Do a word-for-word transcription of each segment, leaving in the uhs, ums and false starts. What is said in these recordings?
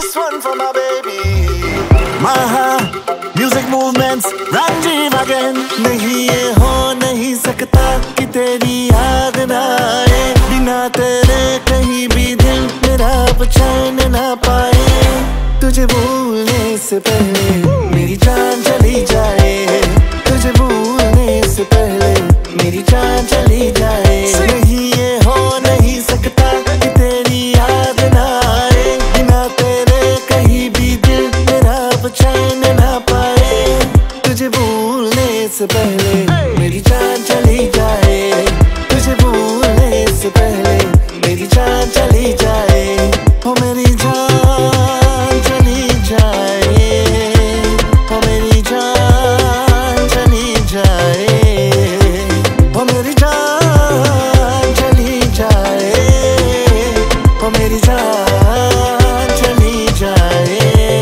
this one for my baby. Maha music movements Ranjiv again. नहीं ये हो नहीं सकता कि तेरी याद ना आए, बिना तेरे कहीं भी दिल मेरा चैन ना पाए। तुझे भूलने से पहले मेरी जान चली जाए, तुझे भूलने से पहले मेरी जान चली जाए। नहीं ये हो नहीं सकता कि तेरी याद ना आए, बिना तेरे कहीं भी दिल मेरा चैन ना पाए। तुझे भूलने से पहले मेरी जान चली जाए, तुझे भूलने से पहले मेरी जान चली जाए। हो मेरी जान चली जाए, हो मेरी जान चली जाए, हो मेरी जान चली जाए, हो मेरी जान चली जाए।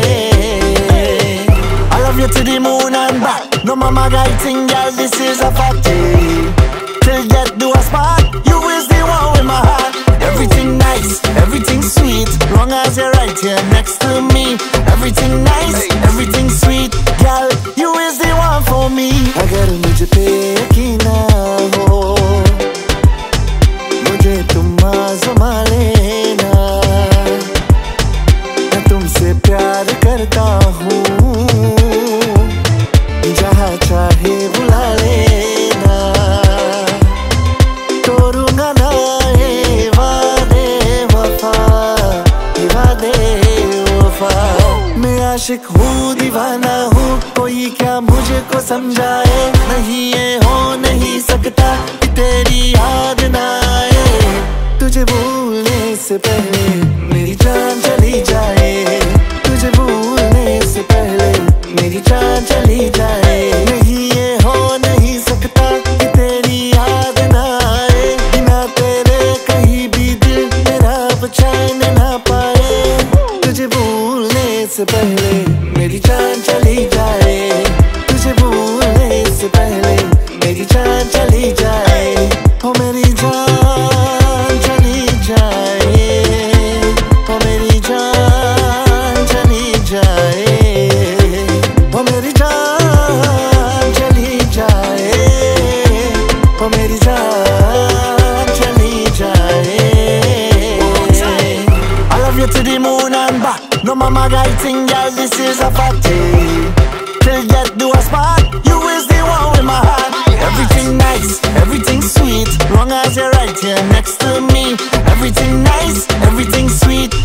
I love you to the moon and back. No mama guiding, girl, this is a fact. Till death do us part, you is the one with my heart. Everything nice, everything sweet, long as you're right here next to me. Everything nice, everything sweet, girl, you is the one for me. अगर मुझ पे यकीन ना हो, मुझे तुम आज़मा लेना। मैं तुमसे प्यार करता हूँ, जहाँ चाहे बुला लेना। तोड़ूंगा ना ये वादे वफा, ये वादे वफा। मैं आशिक हूँ दीवाना हूँ, कोई क्या मुझको समझाए। नहीं ये हो नहीं सकता कि तेरी याद ना आए, तुझे भूलने से पहले मेरी जान चली जाए, तुझे भूलने से पहले मेरी जान चली जाए। नहीं ये हो नहीं सकता कि तेरी याद ना आए, बिना तेरे कहीं भी दिल मेरा चैन ना पाए। तुझे भूलने से पहले मेरी जान चली जाए, तुझे भूलने से पहले मेरी जान चली जाए। हो मेरी जान चली जाए, हो मेरी जान चली जाए, हो मेरी जान चली जाए, हो मेरी जान चली जाए। I love you to the moon and back. No mama guiding, girl, this is a fact. Till death do us part, you is the one with my heart. Everything nice, everything sweet, long as you're right here next to me. Everything nice, everything sweet,